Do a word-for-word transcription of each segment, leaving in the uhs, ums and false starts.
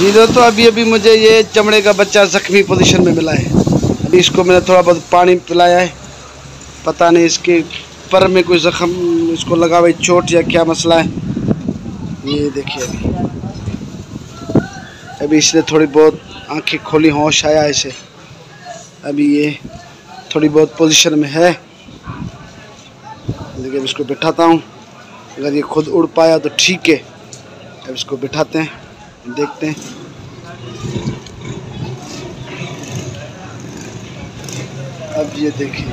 जी दोस्तों, अभी अभी मुझे ये चमड़े का बच्चा जख्मी पोजीशन में मिला है। अभी इसको मैंने थोड़ा बहुत पानी पिलाया है। पता नहीं इसके पर में कोई जख्म इसको लगा हुआ चोट या क्या मसला है। ये देखिए अभी अभी इसने थोड़ी बहुत आंखें खोली, होश आया इसे। अभी ये थोड़ी बहुत पोजीशन में है, लेकिन इसको बिठाता हूँ। अगर ये खुद उड़ पाया तो ठीक है। अब इसको बिठाते हैं, देखते हैं। अब ये देखिए,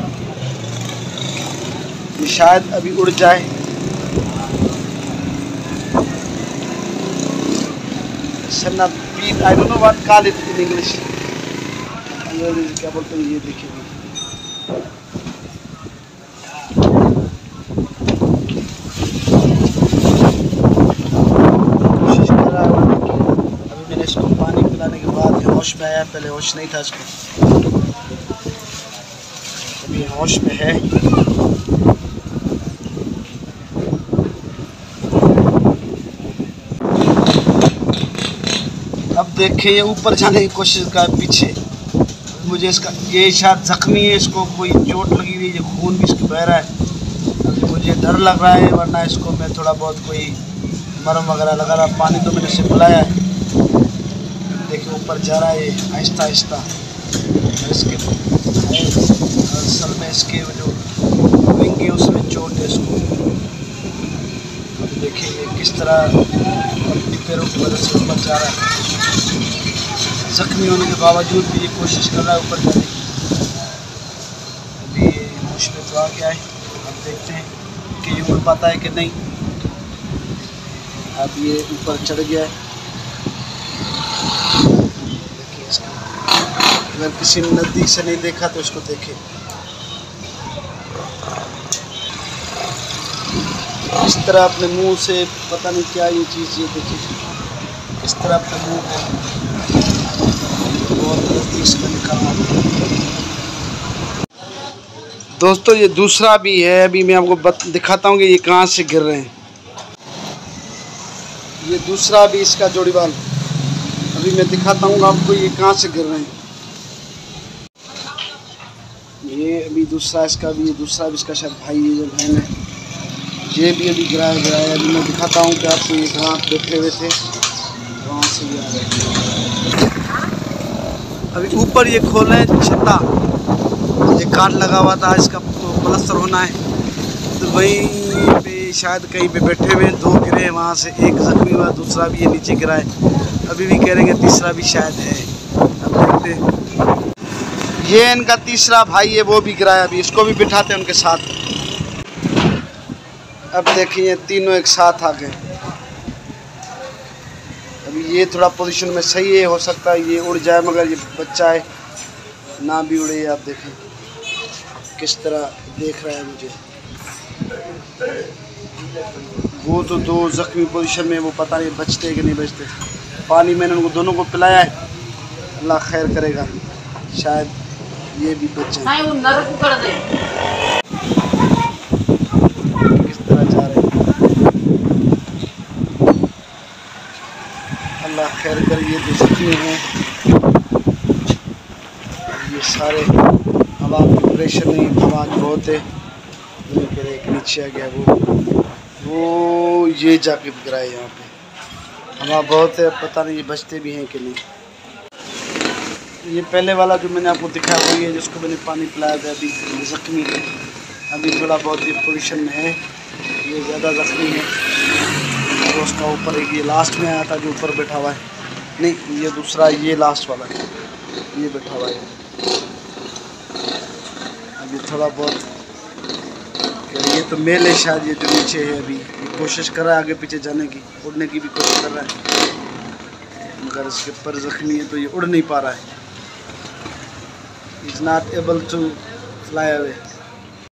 ये शायद अभी उड़ जाए। सन्ना पीट, I don't know what call it in English, क्या बोलते हैं। ये देखिए कोशिश कर रहा है। अभी मैंने इसको पानी पिलाने के बाद होश में आया, पहले होश नहीं था इसको। अभी होश में है। अब देखें, ये ऊपर जाने की कोशिश कर, पीछे मुझे इसका ये शायद जख्मी है, इसको कोई चोट लगी हुई है, खून भी इसको बह रहा है। मुझे डर लग रहा है, वरना इसको मैं थोड़ा बहुत कोई मरहम वगैरह लगा रहा। पानी तो मैंने इसे पिलाया है। देखिए ऊपर जा रहा है आहिस्ता आहिस्ता। इसके असल में इसके जो विंग है उसमें चोट है इसको। अब देखिए ये किस तरह पैरों की वजह से ऊपर जा रहा है। जख्मी होने के बावजूद भी ये कोशिश कर रहा है ऊपर जाने की। अभी ये होश में तो आ गया है। अब देखते हैं कि ये उड़ पाता है कि नहीं। अब ये ऊपर चढ़ गया है। देखिए इसका, अगर किसी ने नज़दीक से नहीं देखा तो इसको देखें। इस तरह अपने मुंह से, पता नहीं क्या ये चीज़, ये देखिए इस तरह अपने मुंह को बहुत नज़दीक से निकालना। दोस्तों ये दूसरा भी है। अभी मैं आपको बत, दिखाता हूँ कि ये कहाँ से गिर रहे हैं। ये दूसरा भी इसका जोड़ीवाल, अभी मैं दिखाता हूँ आपको ये कहाँ से गिर रहे हैं। ये अभी दूसरा इसका भी, ये दूसरा भी इसका शायद भाई है, जो बहन है, ये भी अभी गिराया गिराया। अभी मैं दिखाता हूँ कि आपको ये कहाँ बैठे हुए थे, वहाँ से भी आ रहे। अभी ऊपर ये खोल है छत्ता, ये काट लगा हुआ था, इसका तो प्लास्टर होना है। तो वहीं पे शायद कहीं पे बैठे हुए दो गिरे, वहाँ से एक जख्मी हुआ, दूसरा भी ये नीचे गिरा है। अभी भी कह रहे हैं तीसरा भी शायद है। अब देखते हैं। ये इनका तीसरा भाई है, वो भी गिरा है। अभी इसको भी बिठाते हैं उनके साथ। अब देखिए तीनों एक साथ आ गए। अभी ये थोड़ा पोजीशन में सही है, हो सकता है ये उड़ जाए, मगर ये बच्चा है ना भी उड़े। आप देखें किस तरह देख रहा है मुझे। वो तो दो जख्मी पोजीशन में, वो पता नहीं बचते कि नहीं बचते। पानी मैंने उनको दोनों को पिलाया है, अल्लाह खैर करेगा, शायद ये भी बच जाए। किस तरह जा रहे हैं, अल्लाह खैर कर। ये तो जख्मी हैं, ये सारे हवा की प्रेशर नहीं, हवा बहुत है। एक नीचे आ गया, वो वो ये जाके गिरा है। यहाँ पे हवा बहुत है, पता नहीं ये बचते भी हैं कि नहीं। ये पहले वाला जो मैंने आपको दिखाया वही है, जिसको मैंने पानी पिलाया था। अभी जख्मी है, अभी थोड़ा बहुत ये पोजीशन में है। ये ज़्यादा जख्मी है। और उसका ऊपर एक ये लास्ट में आया था जो ऊपर बैठा हुआ है, नहीं ये दूसरा, ये लास्ट वाला है, ये बैठा हुआ है। अभी थोड़ा बहुत, ये तो मेल है शायद, ये जो नीचे है। अभी ये कोशिश कर रहा है आगे पीछे जाने की, उड़ने की भी कोशिश कर रहा है, मगर इसके पर जख्मी है तो ये उड़ नहीं पा रहा है। Is not able to fly away.